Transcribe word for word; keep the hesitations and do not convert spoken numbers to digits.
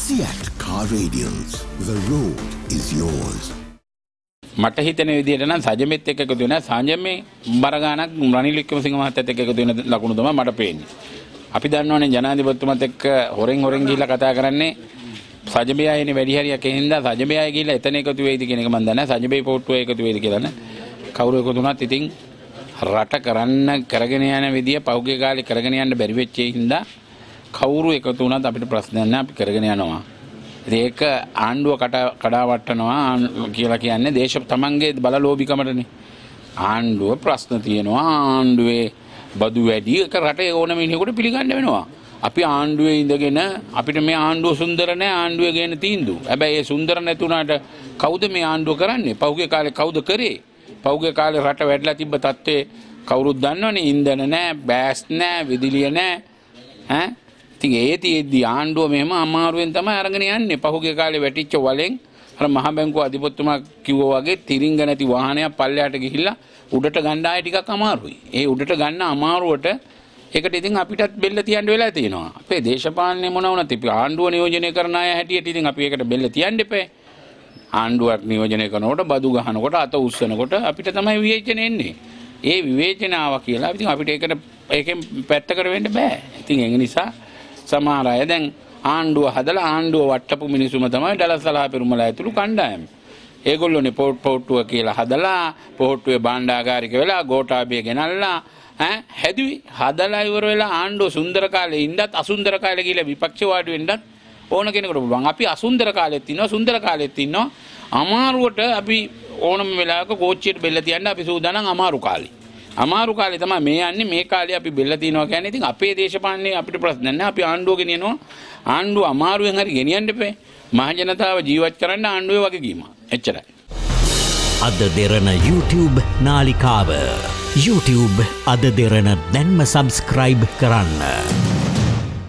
Seat Car Radials. The road is yours. මට හිතෙන විදිහට නම් සජමෙත් එක්ක එකතු වෙන සජමේ බර ගානක් රනිල් වික්‍රමසිංහ මහත්තයත් එක්ක එකතු වෙන ලකුණු තමයි මට පේන්නේ. අපි දන්නවනේ ජනාධිපතිතුමත් එක්ක හොරෙන් හොරෙන් ගිහිල්ලා කතා කරන්නේ සජමේ ආයනේ වැඩි හරියක් හින්දා සජමේ ආය ගිහිල්ලා එතන එකතු වෙයිද කියන එක මම දන්නේ නැහැ. සජමේ පොට්ටුව එකතු වෙයිද කියලා නේ. කවුරු එකතු වුණත් ඉතින් රට කරන්න කරගෙන යන විදිය පහුගිය කාලේ කරගෙන යන්න බැරි වෙච්ච හින්දා කවුරු එකතු වුණත් අපිට ප්‍රශ්නයක් නැහැ. අපි කරගෙන යනවා. ඒක ආණ්ඩුව කඩා වටනවා කියලා කියන්නේ දේශ තමන්ගේ බලලෝභිකමටනේ. ආණ්ඩුව ප්‍රශ්න තියෙනවා. ආණ්ඩුවේ බදු වැඩි එක රටේ ඕන මිනිහෙකුට පිළිගන්න වෙනවා. අපි ආණ්ඩුවේ ඉඳගෙන අපිට මේ ආණ්ඩුව සුන්දර නැහැ ආණ්ඩුවේ ගේන තීන්දුව. හැබැයි ඒ සුන්දර නැතුණාට කවුද මේ ආණ්ඩුව කරන්නේ? පහුගිය කාලේ කවුද කරේ? පහුගිය කාලේ රට වැඩිලා තිබ්බ තත්ත්වේ කවුරුත් දන්නවනේ. ඉන්ධන නැහැ, බෑස් නැහැ, විදුලිය නැහැ. ඈ ඉතින් ඒ තියෙද්දි ආණ්ඩුව මෙහෙම අමාරුවෙන් තමයි අරගෙන යන්නේ. පහුගිය කාලේ වැටිච්ච වලෙන් අර මහ බැංකුව අධිපතිතුමා කිව්වා වගේ තිරින්ග නැති වාහනයක් පල්ලෙහාට ගිහිල්ලා උඩට ගන්න ආයේ ටිකක් අමාරුයි. ඒ උඩට ගන්න අමාරුවට ඒකට ඉතින් අපිටත් බෙල්ල තියන්න වෙලා තියෙනවා. අපේ දේශපාලනේ මොන වුණත් අපි ආණ්ඩුව නියෝජනය කරන අය හැටියට ඉතින් අපි ඒකට බෙල්ල තියන්න එපේ. ආණ්ඩුවක් නියෝජනය කරනකොට බදු ගහනකොට අත උස්සනකොට අපිට තමයි විවේචන එන්නේ. ඒ විවේචන ආවා කියලා ඉතින් අපිට ඒකට ඒකෙන් පැත්තකට වෙන්න බෑ. ඉතින් ඒ නිසා සමහර අය දැන් ආණ්ඩුව හදලා ආණ්ඩුව වට්ටපු මිනිසුම තමයි දලසලා පෙරුමලා ඇතුළු කණ්ඩායම. ඒගොල්ලෝනේ පොට් පොට්ටුව කියලා හදලා පොට්ටුවේ භාණ්ඩාගාරික වෙලා ගෝඨාභය ගෙනල්ලා ඈ හැදුවි හදලා ඉවර වෙලා ආණ්ඩුව සුන්දර කාලේ ඉඳත් අසුන්දර කාලේ කියලා විපක්ෂ වාඩි වෙන්නත් ඕන කෙනෙකුට පුළුවන්. අපි අසුන්දර කාලෙත් ඉන්නවා සුන්දර කාලෙත් ඉන්නවා. අමාරුවට අපි ඕනම වෙලාවක කෝච්චියට බෙල්ල තියන්න අපි සූදානම් අමාරු කාලේ. අමාරු කාලේ තමයි මේ යන්නේ. මේ කාලේ අපි බෙල්ල තියනවා කියන්නේ ඉතින් අපේ දේශපාලනේ අපිට ප්‍රශ්න නැහැ. අපි ආණ්ඩුව ගෙනියනවා. ආණ්ඩුව අමාරුවෙන් හරි ගෙනියන්න එපේ. මහ ජනතාව ජීවත් කරන්න ආණ්ඩුවේ වගකීම. එච්චරයි. අද දෙරණ YouTube නාලිකාව YouTube අද දෙරණ දැන්ම subscribe කරන්න.